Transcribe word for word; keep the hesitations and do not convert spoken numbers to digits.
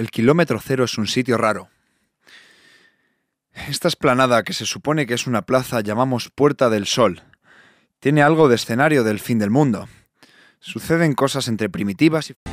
El kilómetro cero es un sitio raro. Esta esplanada, que se supone que es una plaza, llamamos Puerta del Sol. Tiene algo de escenario del fin del mundo. Suceden cosas entre primitivas y...